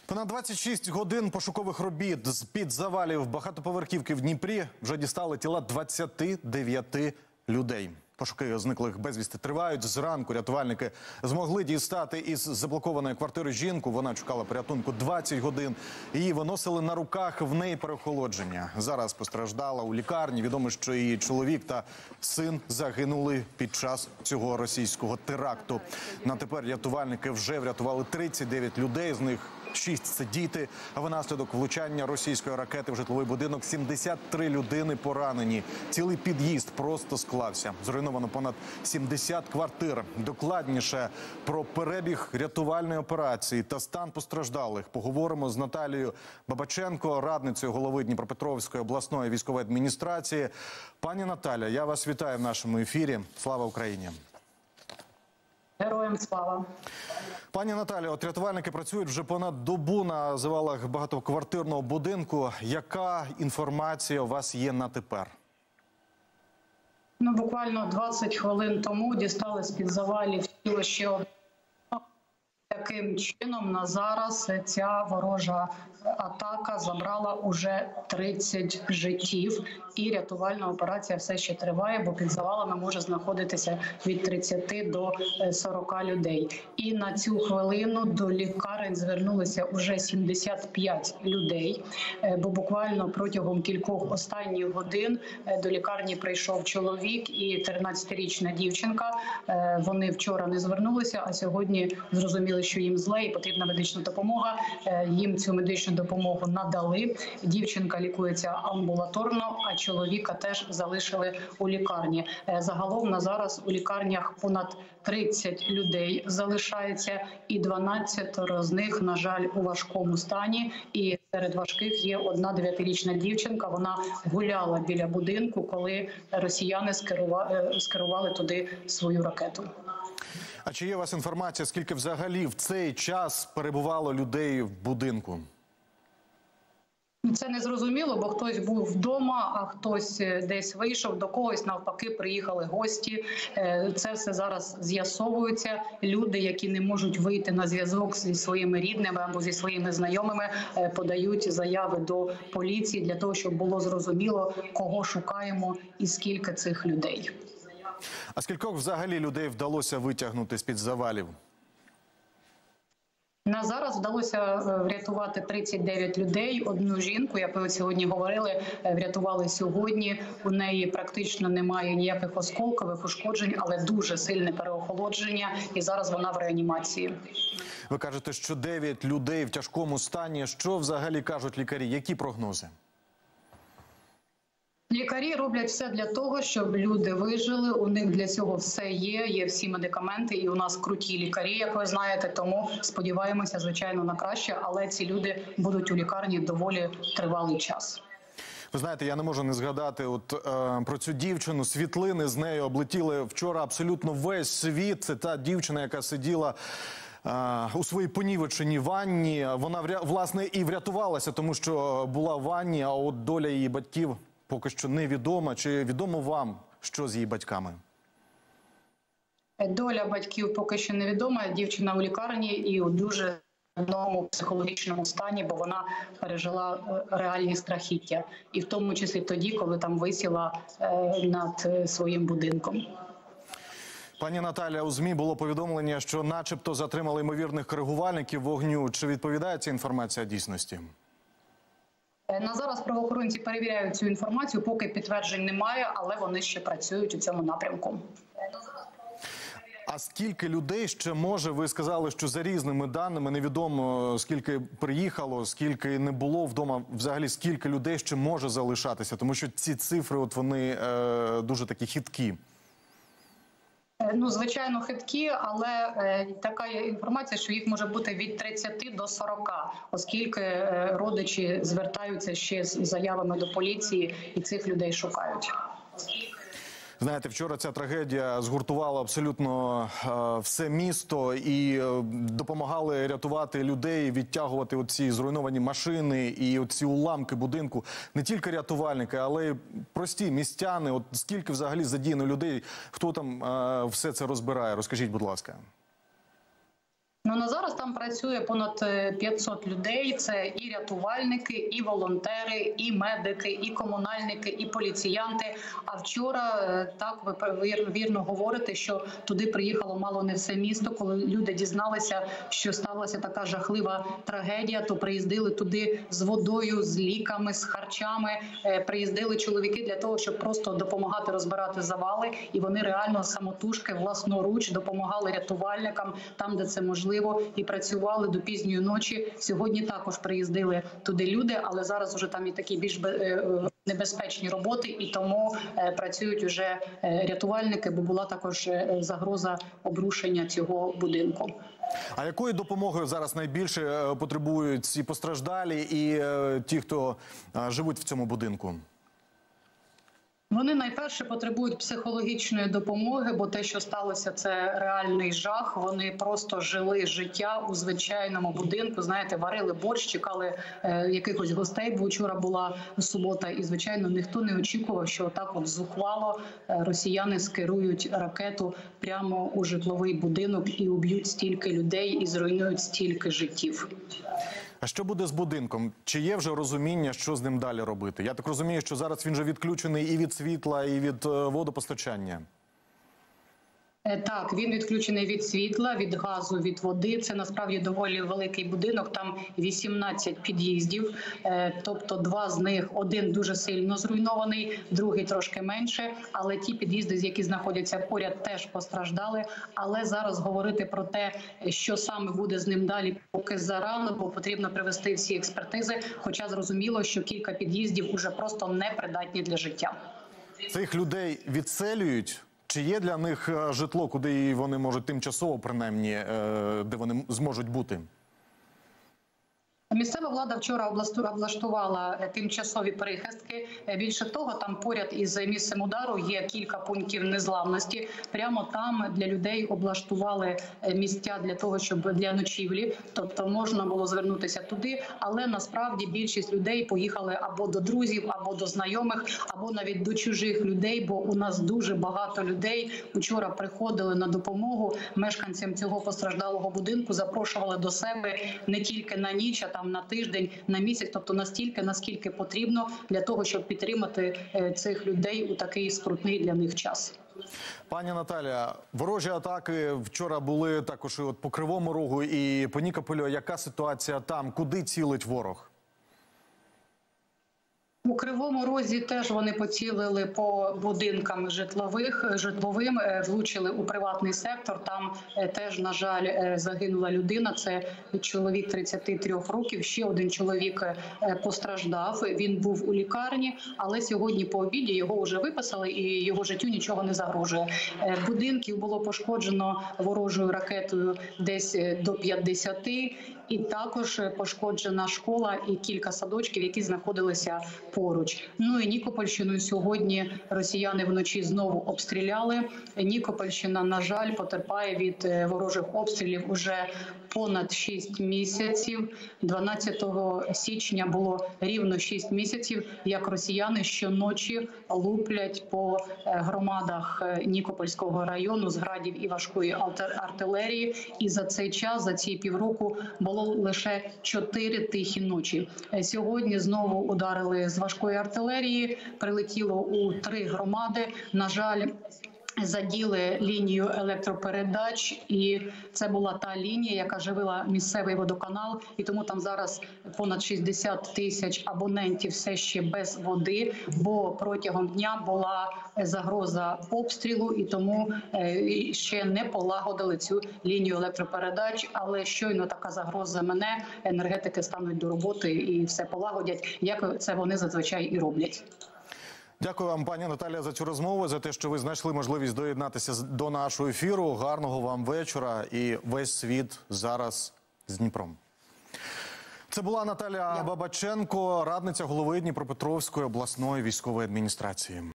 Понад 26 годин пошукових робіт з-під завалів багатоповерхівки в Дніпрі вже дістали тіла 29 людей. Пошуки зниклих безвісти тривають. Зранку рятувальники змогли дістати із заблокованої квартири жінку. Вона чекала порятунку 20 годин. Її виносили на руках, в неї переохолодження. Зараз постраждала у лікарні. Відомо, що її чоловік та син загинули під час цього російського теракту. На тепер рятувальники вже врятували 39 людей, з них 6 – це діти. А внаслідок влучання російської ракети в житловий будинок 73 людини поранені. Цілий під'їзд просто склався. Зруйновано понад 70 квартир. Докладніше про перебіг рятувальної операції та стан постраждалих поговоримо з Наталією Бабаченко, радницею голови Дніпропетровської обласної військової адміністрації. Пані Наталя, я вас вітаю в нашому ефірі. Слава Україні! Героям слава! Пані Наталі, от рятувальники працюють вже понад добу на завалах багатоквартирного будинку. Яка інформація у вас є на тепер? Ну, буквально 20 хвилин тому дістали з-під завалів тіло ще одне. Таким чином, на зараз ця ворожа атака забрала уже 30 життів. І рятувальна операція все ще триває, бо під завалами може знаходитися від 30 до 40 людей. І на цю хвилину до лікарень звернулися уже 75 людей. Бо буквально протягом кількох останніх годин до лікарні прийшов чоловік і 13-річна дівчинка. Вони вчора не звернулися, а сьогодні зрозуміли, що їм зле і потрібна медична допомога. Їм цю медичну допомогу надали. Дівчинка лікується амбулаторно, а чоловіка теж залишили у лікарні. Загалом на зараз у лікарнях понад 30 людей залишається, і 12 з них, на жаль, у важкому стані. І серед важких є одна 9-річна дівчинка. Вона гуляла біля будинку, коли росіяни скерували туди свою ракету. А чи є у вас інформація, скільки взагалі в цей час перебувало людей в будинку? Це не зрозуміло, бо хтось був вдома, а хтось десь вийшов, до когось навпаки приїхали гості. Це все зараз з'ясовується. Люди, які не можуть вийти на зв'язок зі своїми рідними або зі своїми знайомими, подають заяви до поліції для того, щоб було зрозуміло, кого шукаємо і скільки цих людей. А скількох взагалі людей вдалося витягнути з-під завалів? На зараз вдалося врятувати 39 людей. Одну жінку, як ви сьогодні говорили, врятували сьогодні. У неї практично немає ніяких осколкових ушкоджень, але дуже сильне переохолодження. І зараз вона в реанімації. Ви кажете, що 9 людей в тяжкому стані. Що взагалі кажуть лікарі? Які прогнози? Лікарі роблять все для того, щоб люди вижили. У них для цього все є. Є всі медикаменти, і у нас круті лікарі, як ви знаєте. Тому сподіваємося, звичайно, на краще. Але ці люди будуть у лікарні доволі тривалий час. Ви знаєте, я не можу не згадати про цю дівчину. Світлини з нею облетіли вчора абсолютно весь світ. Це та дівчина, яка сиділа у своїй понівеченій ванні. Вона, власне, і врятувалася, тому що була в ванні, а от доля її батьків поки що невідома. Чи відомо вам, що з її батьками? Доля батьків поки що невідома. Дівчина у лікарні і у дуже складному психологічному стані, бо вона пережила реальні страхіття. І в тому числі тоді, коли там висіла над своїм будинком. Пані Наталя, у ЗМІ було повідомлення, що начебто затримали ймовірних коригувальників вогню. Чи відповідає ця інформація дійсності? На зараз правоохоронці перевіряють цю інформацію, поки підтверджень немає, але вони ще працюють у цьому напрямку. А скільки людей ще може, ви сказали, що за різними даними, невідомо скільки приїхало, скільки не було вдома, взагалі скільки людей ще може залишатися, тому що ці цифри, вони дуже такі хиткі. Ну, звичайно, хиткі, але така є інформація, що їх може бути від 30 до 40, оскільки родичі звертаються ще з заявами до поліції і цих людей шукають. Знаєте, вчора ця трагедія згуртувала абсолютно все місто і допомагали рятувати людей, відтягувати оці зруйновані машини і оці уламки будинку. Не тільки рятувальники, але й прості містяни. От скільки взагалі задіяно людей, хто там все це розбирає? Розкажіть, будь ласка. Ну, на зараз там працює понад 500 людей. Це і рятувальники, і волонтери, і медики, і комунальники, і поліціянти. А вчора, так, ви вірно говорите, що туди приїхало мало не все місто. Коли люди дізналися, що сталася така жахлива трагедія, то приїздили туди з водою, з ліками, з харчами. Приїздили чоловіки для того, щоб просто допомагати розбирати завали. І вони реально самотужки, власноруч допомагали рятувальникам там, де це можливо, і працювали до пізньої ночі. Сьогодні також приїздили туди люди, але зараз вже там і такі більш небезпечні роботи, і тому працюють уже рятувальники, бо була також загроза обрушення цього будинку. А якої допомоги зараз найбільше потребують ці постраждалі і ті, хто живуть в цьому будинку? Вони найперше потребують психологічної допомоги, бо те, що сталося, це реальний жах. Вони просто жили життя у звичайному будинку. Знаєте, варили борщ, чекали якихось гостей, бо вчора була субота. І, звичайно, ніхто не очікував, що так от зухвало росіяни скерують ракету прямо у житловий будинок і уб'ють стільки людей, і зруйнують стільки життів. А що буде з будинком? Чи є вже розуміння, що з ним далі робити? Я так розумію, що зараз він вже відключений і від світла, і від водопостачання. Так, він відключений від світла, від газу, від води. Це насправді доволі великий будинок, там 18 під'їздів, тобто два з них, один дуже сильно зруйнований, другий трошки менше, але ті під'їзди, які знаходяться поряд, теж постраждали. Але зараз говорити про те, що саме буде з ним далі, поки зарано, бо потрібно привести всі експертизи, хоча зрозуміло, що кілька під'їздів уже просто непридатні для життя. Цих людей відселюють? Чи є для них житло, куди вони можуть тимчасово, принаймні, де вони зможуть бути? Місцева влада вчора облаштувала тимчасові прихистки. Більше того, там поряд із місцем удару є кілька пунктів незламності. Прямо там для людей облаштували місця для того, щоб для ночівлі. Тобто можна було звернутися туди, але насправді більшість людей поїхали або до друзів, або до знайомих, або навіть до чужих людей, бо у нас дуже багато людей вчора приходили на допомогу мешканцям цього постраждалого будинку, запрошували до себе не тільки на ніч, а там на тиждень, на місяць, тобто настільки, наскільки потрібно для того, щоб підтримати цих людей у такий скрутний для них час. Пані Наталія, ворожі атаки вчора були також і от по Кривому Рогу і по Нікополю. Яка ситуація там? Куди цілить ворог? У Кривому Розі теж вони поцілили по будинкам житловим, влучили у приватний сектор. Там теж, на жаль, загинула людина. Це чоловік 33 років. Ще один чоловік постраждав. Він був у лікарні, але сьогодні по обіді його вже виписали і його життю нічого не загрожує. Будинків було пошкоджено ворожою ракетою десь до 50. І також пошкоджена школа і кілька садочків, які знаходилися поруч. Ну і Нікопольщину сьогодні росіяни вночі знову обстріляли. Нікопольщина, на жаль, потерпає від ворожих обстрілів уже понад 6 місяців. 12 січня було рівно 6 місяців, як росіяни щоночі луплять по громадах Нікопольського району з градів і важкої артилерії. І за цей час, за ці півроку, було лише 4 тихі ночі. Сьогодні знову ударили з важкої артилерії, прилетіло у 3 громади. На жаль, заділи лінію електропередач, і це була та лінія, яка живила місцевий водоканал, і тому там зараз понад 60 тисяч абонентів все ще без води, бо протягом дня була загроза обстрілу, і тому ще не полагодили цю лінію електропередач, але щойно така загроза мине, енергетики стануть до роботи і все полагодять, як це вони зазвичай і роблять. Дякую вам, пані Наталія, за цю розмову, за те, що ви знайшли можливість доєднатися до нашого ефіру. Гарного вам вечора і весь світ зараз з Дніпром. Це була Наталія Бабаченко, радниця голови Дніпропетровської обласної військової адміністрації.